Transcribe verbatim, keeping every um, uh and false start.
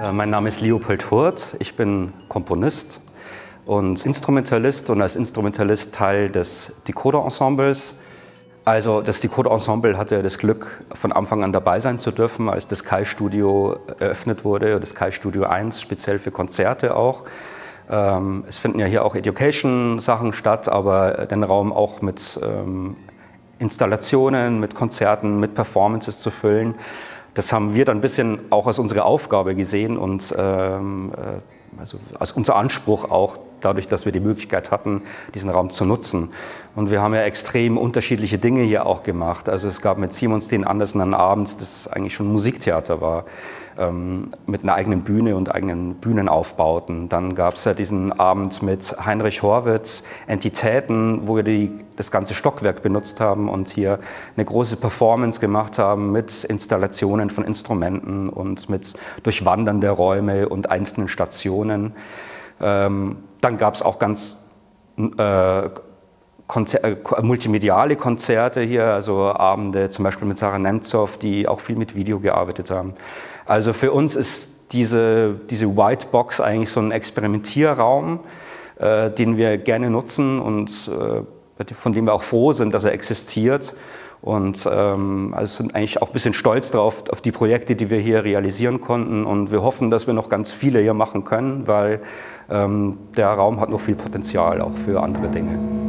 Mein Name ist Leopold Hurt, ich bin Komponist und Instrumentalist und als Instrumentalist Teil des Decoder-Ensembles. Also das Decoder-Ensemble hatte das Glück, von Anfang an dabei sein zu dürfen, als das Sky-Studio eröffnet wurde, das Sky-Studio eins, speziell für Konzerte auch. Es finden ja hier auch Education-Sachen statt, aber den Raum auch mit Installationen, mit Konzerten, mit Performances zu füllen. Das haben wir dann ein bisschen auch als unsere Aufgabe gesehen und ähm, also als unser Anspruch auch, dadurch, dass wir die Möglichkeit hatten, diesen Raum zu nutzen. Und wir haben ja extrem unterschiedliche Dinge hier auch gemacht. Also es gab mit Simon Steen Andersen einen Abend, das eigentlich schon Musiktheater war, ähm, mit einer eigenen Bühne und eigenen Bühnenaufbauten. Dann gab es ja diesen Abend mit Heinrich Horvath, Entitäten, wo wir die, das ganze Stockwerk benutzt haben und hier eine große Performance gemacht haben mit Installationen von Instrumenten und mit Durchwandern der Räume und einzelnen Stationen. Ähm, dann gab es auch ganz äh, Konzer äh, multimediale Konzerte hier, also Abende zum Beispiel mit Sarah Nemtsov, die auch viel mit Video gearbeitet haben. Also für uns ist diese, diese White Box eigentlich so ein Experimentierraum, äh, den wir gerne nutzen und äh, von dem wir auch froh sind, dass er existiert. Und ähm, also sind eigentlich auch ein bisschen stolz drauf, auf die Projekte, die wir hier realisieren konnten. Und wir hoffen, dass wir noch ganz viele hier machen können, weil ähm, der Raum hat noch viel Potenzial auch für andere Dinge.